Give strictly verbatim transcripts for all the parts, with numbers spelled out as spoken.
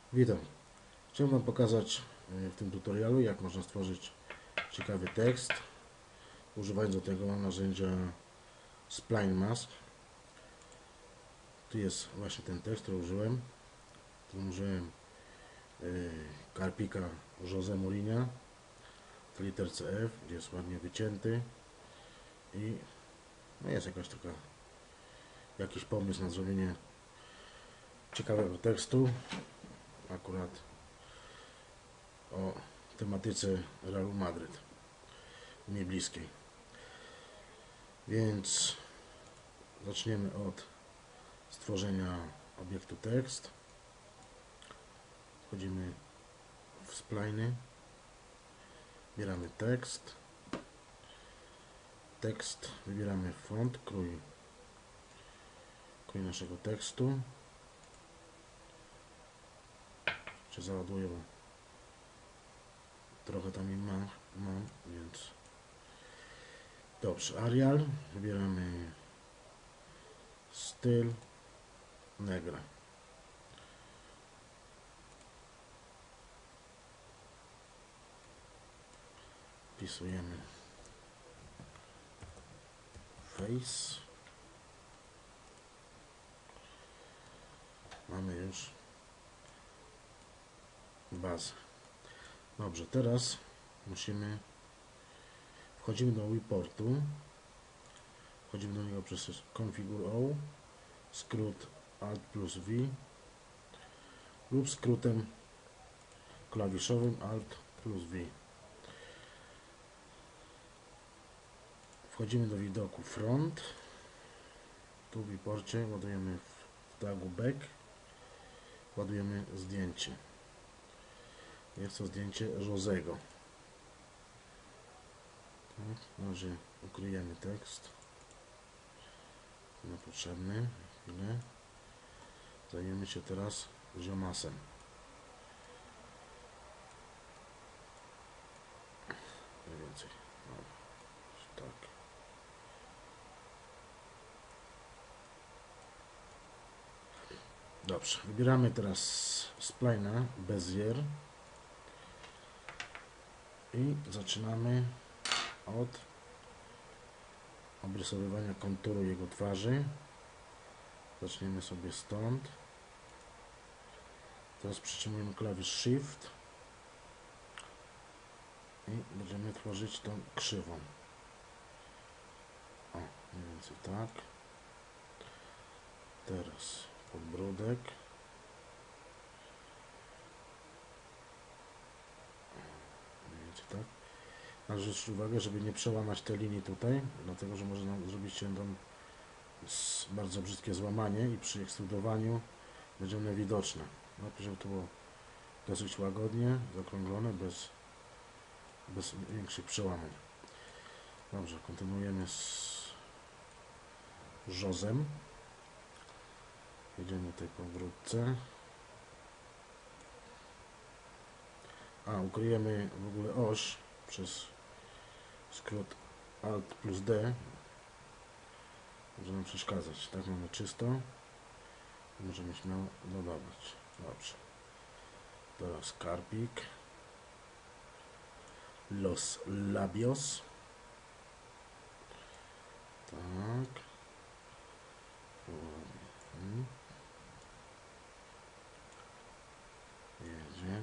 Witam. Chciałem Wam pokazać w tym tutorialu, jak można stworzyć ciekawy tekst, używając do tego narzędzia Spline Mask. Tu jest właśnie ten tekst, który użyłem. Tu użyłem karpika José Mourinha w literce F, gdzie jest ładnie wycięty i no jest jakaś taka jakiś pomysł na zrobienie ciekawego tekstu, akurat o tematyce Realu Madryt, mi bliskiej. Więc zaczniemy od stworzenia obiektu tekst. Wchodzimy w spliny, wybieramy tekst, tekst, wybieramy font, krój, krój naszego tekstu. Czy załaduję, bo trochę tam im mam, mam, więc dobrze. Arial, wybieramy styl, negra. Wpisujemy face. Mamy już bazę. Dobrze, teraz musimy wchodzimy do reportu, wchodzimy do niego przez Configure O, skrót Alt plus V lub skrótem klawiszowym Alt plus V. Wchodzimy do widoku front, tu w reporcie ładujemy w tagu back, ładujemy zdjęcie. Jest to zdjęcie Josego. Tak, na razie ukryjemy tekst niepotrzebny. Chwilę. Zajmiemy się teraz ziomasem. Mniej więcej. No, tak. Dobrze. Wybieramy teraz splina Bezier i zaczynamy od obrysowywania konturu jego twarzy. Zaczniemy sobie stąd. Teraz przytrzymujemy klawisz Shift i będziemy tworzyć tą krzywą. O, mniej więcej tak. Teraz podbródek. Mniej więcej tak. Należy zwrócić uwagę, żeby nie przełamać te linii tutaj, dlatego że może nam zrobić się tam bardzo brzydkie złamanie i przy ekstrudowaniu będzie one widoczne. Najpierw, żeby to było dosyć łagodnie, zaokrąglone, bez, bez większych przełamań. Dobrze, kontynuujemy z Josem. Jedziemy tutaj po wrótce. A, ukryjemy w ogóle oś przez skrót Alt plus D. Może nam przeszkadzać. Tak, mamy czysto. Możemy śmiało dodawać. Dobrze. Teraz karpik. Los labios. Tak. Hmm. Jedzie.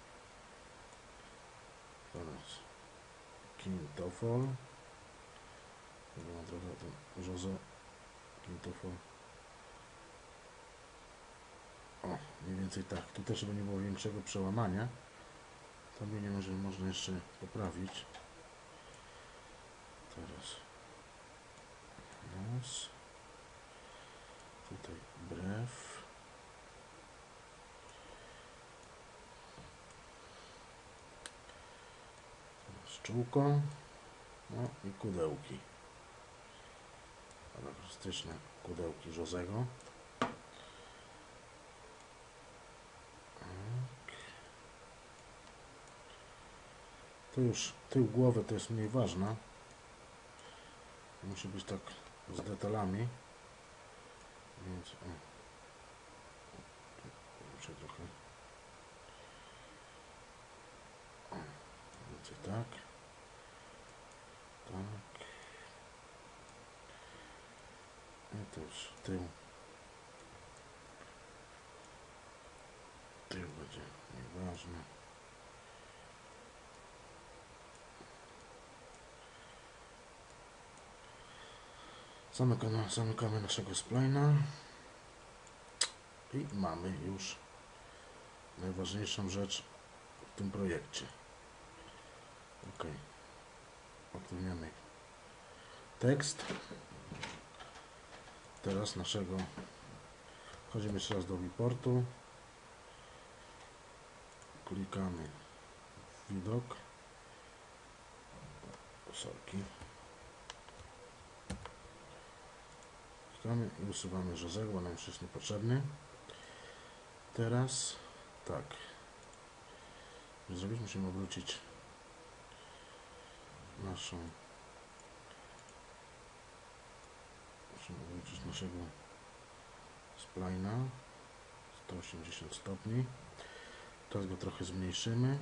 Teraz Quintofol. Wygląda trochę ten José Quintofol. O, mniej więcej tak. Tu też, żeby nie było większego przełamania. To nie może, można jeszcze poprawić. Teraz nos. Tutaj brew. Teraz czółko. No i kudełki. Charakterystyczne kudełki Josego. To już tył głowy to jest mniej ważna. Musi być tak z detalami. Więc o, muszę trochę tył. Tył będzie nieważne. Zamykamy, zamykamy naszego splina i mamy już najważniejszą rzecz w tym projekcie. Ok, odtworniamy tekst. Teraz naszego, wchodzimy jeszcze raz do viewportu, klikamy w widok, sorki, klikamy i usuwamy rzezek, bo nam już jest niepotrzebny. Teraz tak, żeby zrobić, musimy obrócić naszą musimy obrócić naszego splina sto osiemdziesiąt stopni. Teraz go trochę zmniejszymy.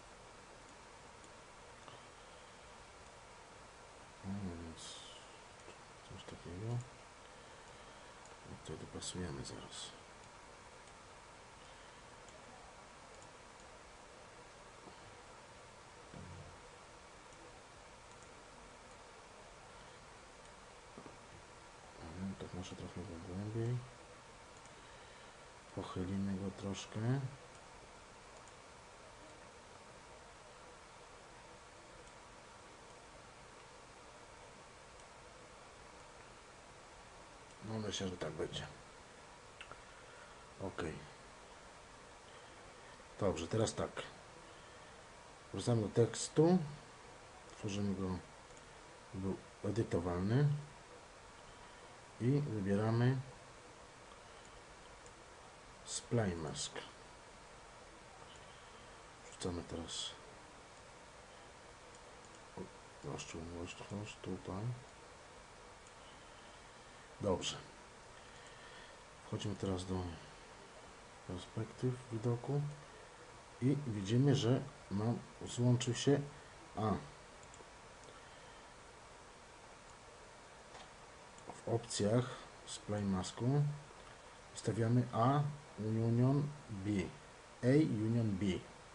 No więc coś takiego. I tutaj dopasujemy zaraz. Tak może trochę go głębiej. Pochylimy go troszkę. No myślę, że tak będzie. Ok. Dobrze, teraz tak. Wracamy do tekstu. Tworzymy go, był edytowalny. I wybieramy Spline Mask. Wrzucamy teraz rozczułość tutaj. Dobrze. Wchodzimy teraz do perspektyw widoku i widzimy, że nam złączył się A. W opcjach Spline Masku ustawiamy A Union B. A Union B.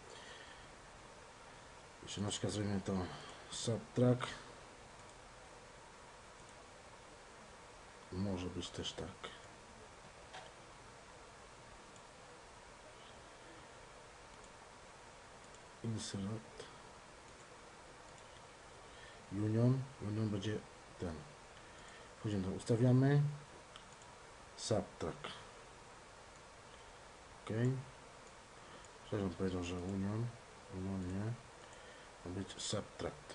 Jeśli na przykład zrobimy to Subtract, może być też tak. Insert Union. Union będzie ten. Wchodzimy do, ustawiamy Subtract. Ok. Przecież on powiedział, że Union. Union nie. Ma być Subtract.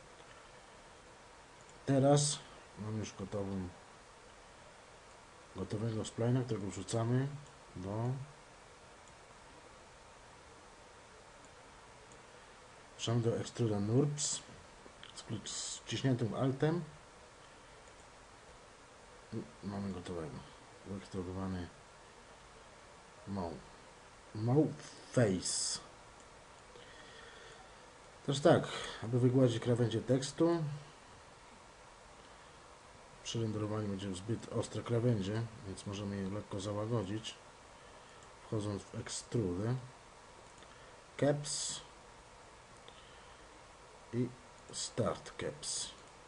Teraz mam już gotową gotowego splina, którego wrzucamy do wrzucamy do Extruda Nurbs z, z wciśniętym Altem. I mamy gotowego. Wyekstrudowany Mouth. Mouth Face. Też tak, aby wygładzić krawędzie tekstu, przy renderowaniu będzie zbyt ostre krawędzie, więc możemy je lekko załagodzić, wchodząc w Extrude, Caps i Start Caps.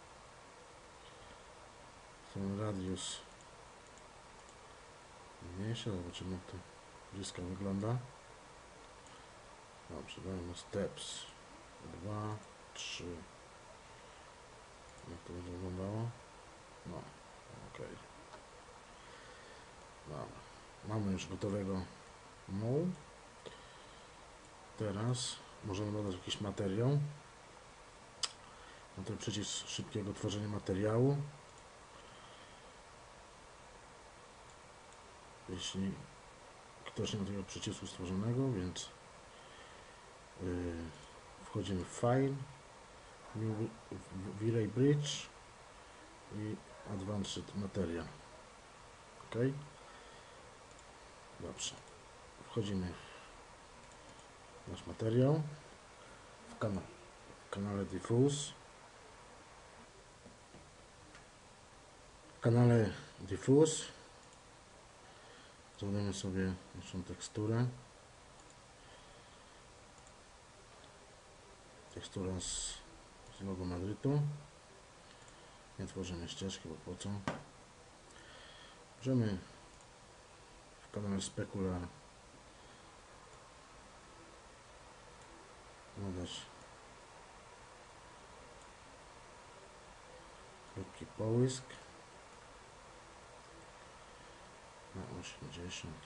Ten radius mniejszy, zobaczymy jak to blisko wygląda. Dobrze, dajmy Steps dwa, trzy. Jak to będzie wyglądało? No, ok. Dobra. Mamy już gotowego muł. Teraz możemy dodać jakiś materiał. No to przycisk szybkiego tworzenia materiału. Jeśli ktoś nie ma tego przycisku stworzonego, więc yy, wchodzimy w File, New V-Ray Bridge i Advanced Material. OK. Dobrze. Wchodzimy w nasz materiał w, kana w kanale Diffuse. W kanale Diffuse Dodamy sobie naszą teksturę. Tekstura z, z logo Madrytu. Nie tworzymy ścieżki, bo po co? Możemy w kanale Specular dodać lekki połysk na osiemdziesiąt.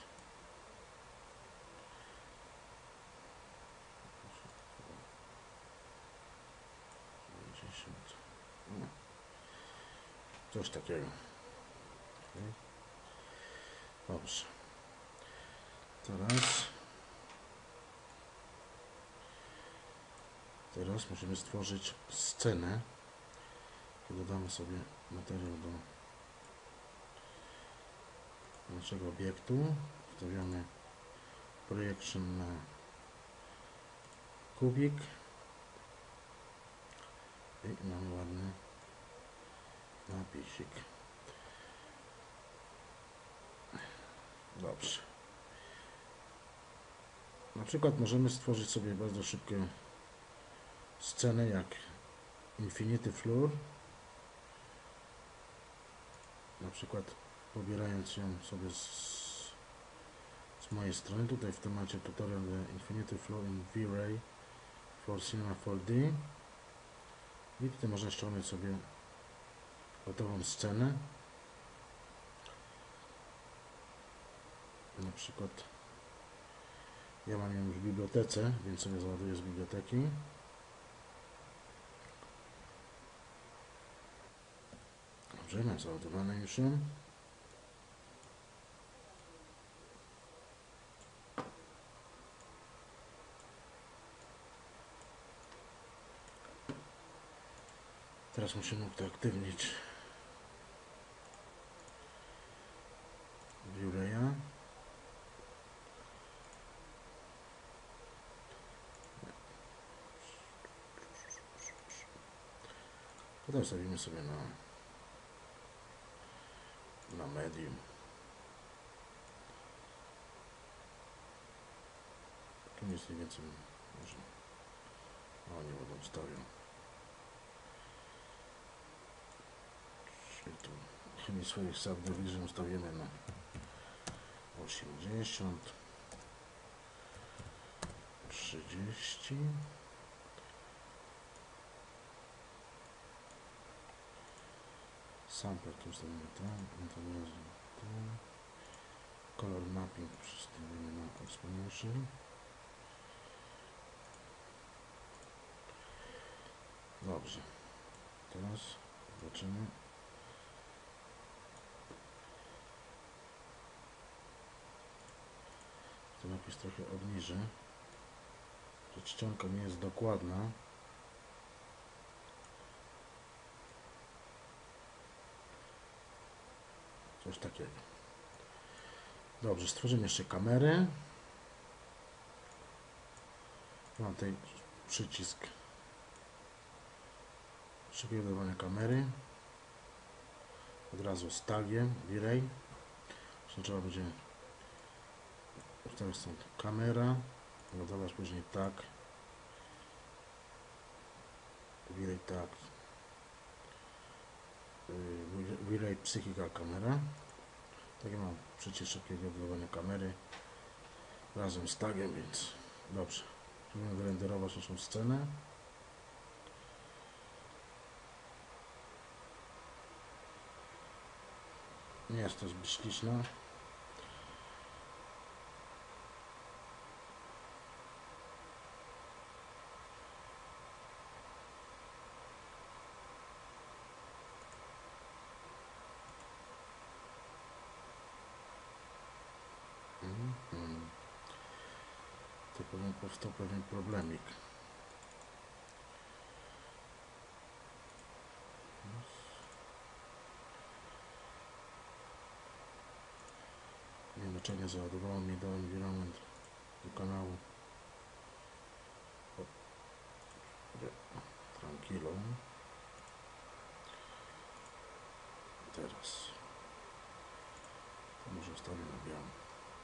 dziewięćdziesiąt. No. Coś takiego. Okay. Dobrze. Teraz Teraz musimy stworzyć scenę. Dodamy sobie materiał do naszego obiektu. Wstawiamy projection na kubik i mamy ładny napisik. Dobrze. Na przykład możemy stworzyć sobie bardzo szybko scenę jak Infinity Floor, na przykład pobierając ją sobie z, z mojej strony. Tutaj w temacie tutorial Infinity Floor in V-Ray for Cinema four D i tutaj można ściągnąć sobie gotową scenę, na przykład ja mam ją już w bibliotece, więc sobie załaduję z biblioteki. Dobrze, mam załadowane już ją. Teraz musimy uaktywnić V-Raya. Potem stawimy sobie na na medium. Tu nic mniej więcej może. O, nie wodą stawią. Czyli tu Hemispheric Subdivision ustawimy na osiemdziesiąt, trzydzieści. Sampler tu ustawimy tak, natomiast color mapping przestawimy na exponential. Dobrze, teraz zobaczymy. To napis trochę obniżę, że czcionka nie jest dokładna. Coś takiego. Dobrze, stworzymy jeszcze kamerę. Mam tutaj przycisk szybkiego dodawania kamery. Od razu z tagiem V-Ray. Trzeba będzie ustawić stąd kamera, dodawać później tag V-Ray tag V-Ray Psychical Camera. Tak, mam przycisk szybkiego dodawania kamery razem z tagiem, więc dobrze. Możemy wyrenderować naszą scenę. Nie jest to zbyt śliczna. Hmm. To pewnie powstał pewien problemik. Nie wiem dlaczego nie załadowało mi do environment do kanału. Tranquilo. Teraz to może ustawię na biało.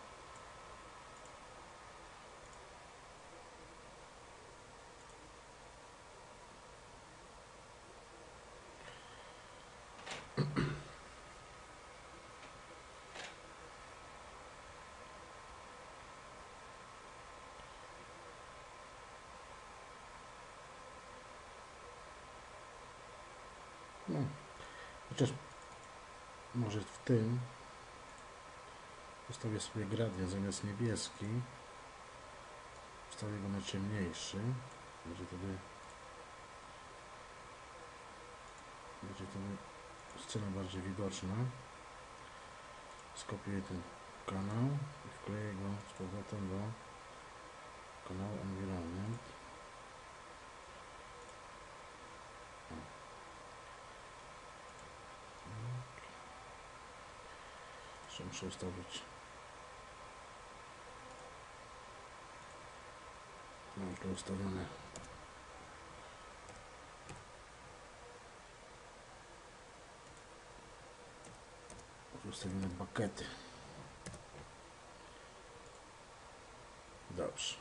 Chociaż może w tym ustawię sobie gradient zamiast niebieski. Ustawię go na ciemniejszy. Będzie wtedy będzie wtedy scena bardziej widoczna. Skopiuję ten kanał i wkleję go z powrotem do kanału Environment. Jeszcze muszę ustawić. Mam to ustawione. Ustawione buckety. Dobrze.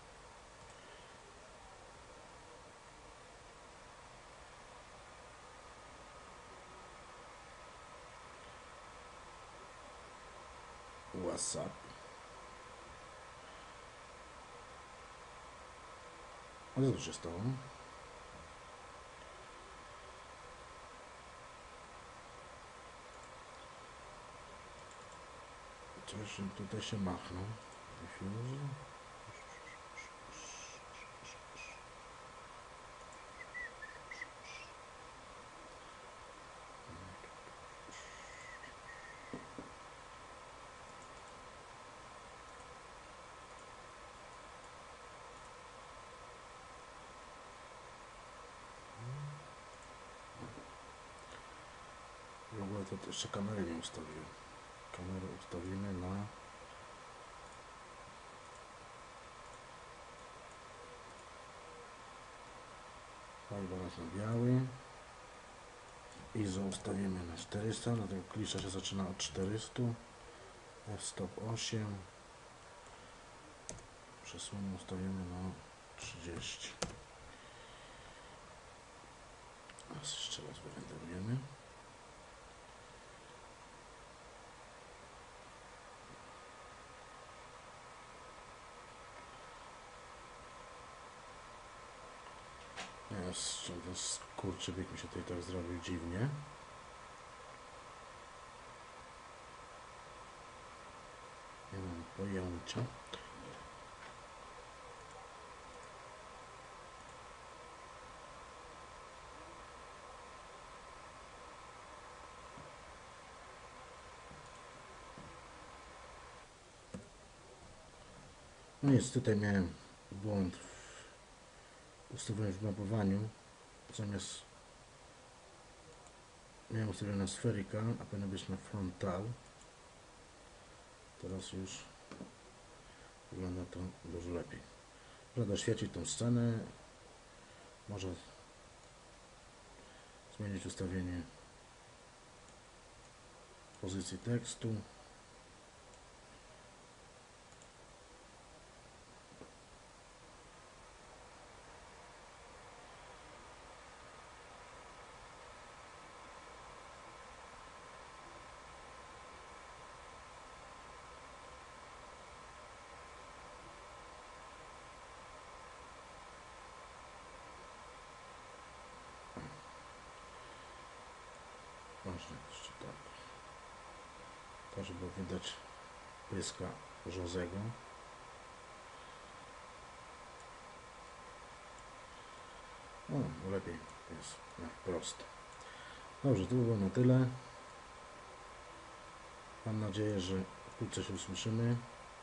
WhatsApp. A co tu się stało? Coś tutaj się machnął. Diffuse. W ogóle to jeszcze kamery nie ustawiłem. Kamerę ustawimy na balans na biały. I Z O ustawimy na czterysta, dlatego klisza się zaczyna od czterysta. F-stop osiem. Przesłonę ustawimy na trzydzieści. Teraz jeszcze raz wyrenderujemy. Jest, ten skurczybyk mi się tutaj tak zrobił dziwnie. Nie mam pojęcia. No jest, tutaj miałem błąd w ustawieniu w mapowaniu. Zamiast miałem ustawione na spherical, a powinno być na frontal. Teraz już wygląda to dużo lepiej. Żeby doświetlić tą scenę, może zmienić ustawienie pozycji tekstu. Właśnie jeszcze tak. To, żeby widać pyska Josego. No, lepiej jest na prosto. Dobrze, to by było na tyle. Mam nadzieję, że wkrótce się usłyszymy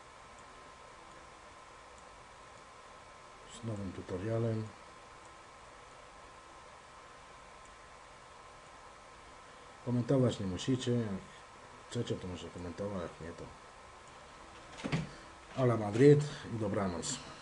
z nowym tutorialem. Komentować nie musicie. Jak chcecie, to może komentować, jak nie to. Ala Madrid i dobranoc.